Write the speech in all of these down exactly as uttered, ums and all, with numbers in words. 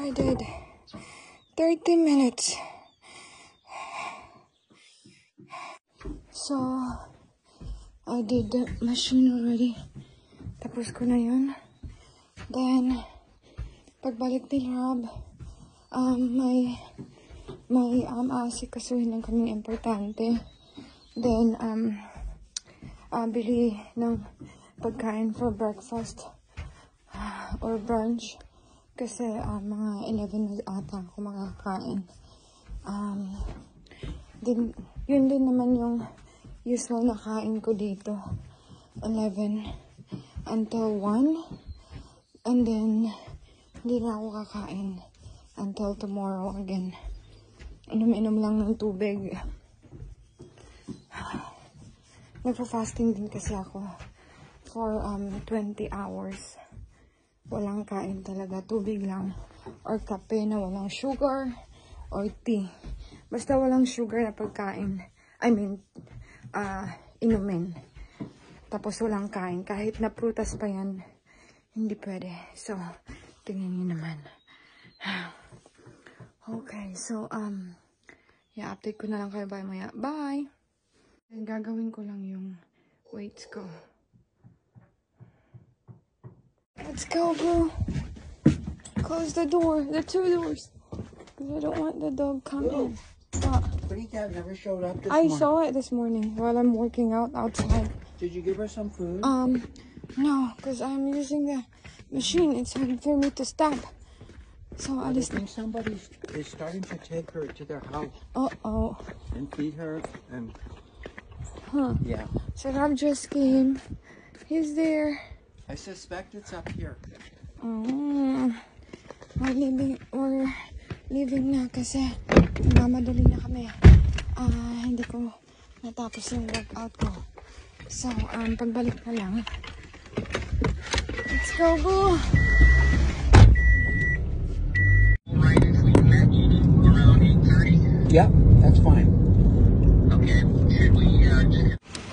I did thirty minutes. So, I did the machine already. Tapos ko na yun. Then, pagbalik ni Rob, um, may, may, um, asikasuhin lang kaming importante. Then, um, uh, bili ng pagkain for breakfast or brunch. Kasi, um, mga eleven na ata ako makakain. Um, din, yun din naman yung usual na kain ko dito. eleven until one. And then, hindi na ako kakain until tomorrow again. Inom-inom lang ng tubig. Nagpa-fasting din kasi ako for um twenty hours. Walang kain talaga. Tubig lang. Or kape na walang sugar. Or tea. Basta walang sugar na pagkain. I mean, uh, inumin. Tapos walang kain. Kahit na prutas pa yan, hindi pwede. So, tingnan niyo naman. Okay, so, um, yeah, update ko na lang kayo. Bye, maya. Bye! And gagawin ko lang yung weights ko. Let's go, bro. Close the door. The two doors. Because I don't want the dog coming. What? Pretty cat never showed up this I morning. saw it this morning while I'm working out outside. Did you give her some food? Um, no, because I'm using the machine. It's hard for me to stop. So I I just... think somebody is starting to take her to their house Uh-oh. and feed her and... Huh. Yeah. So Rob just came. He's there. I suspect it's up here. Oh, we're leaving, we're leaving na kasi nagmamadali na kami. Ah, uh, hindi ko natapos yung workout ko. So, um, pagbalik na lang. Let's go, boo! Alright, if we met around eight thirty? Yep, that's fine. Okay, should we, uh, just...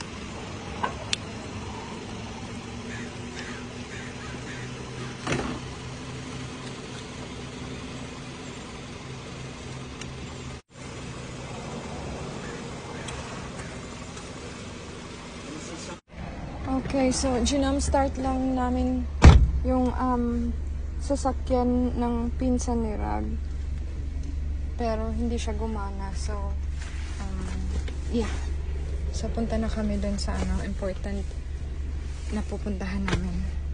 Okay, so ginam start lang namin yung um, sasakyan ng pinsan ni Rag. Pero hindi siya gumana. So, um, yeah. So, punta na kami dun sa ano, important na pupuntahan namin.